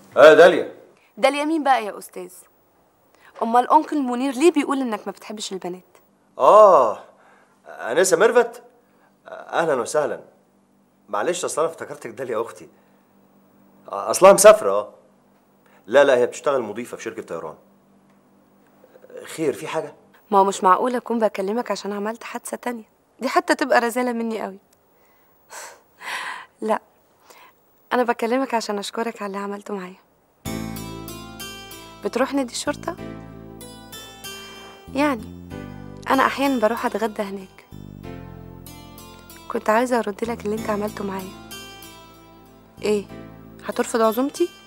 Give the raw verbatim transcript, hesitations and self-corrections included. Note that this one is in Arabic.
اه داليا. داليا مين بقى يا استاذ؟ امال انكل منير ليه بيقول انك ما بتحبش البنات؟ اه انسه ميرفت، اهلا وسهلا. معلش اصل انا افتكرتك داليا اختي، اصلها مسافره. اه لا لا، هي بتشتغل مضيفه في شركه طيران. خير، في حاجه؟ ما هو مش معقول اكون بكلمك عشان عملت حادثه تانية، دي حتى تبقى رزاله مني قوي. لا، انا بكلمك عشان اشكرك على اللي عملته معايا. بتروح نادي الشرطه؟ يعني انا احيانا بروح اتغدى هناك. كنت عايزه ارد لك اللي انت عملته معايا. ايه، هترفض عزومتي؟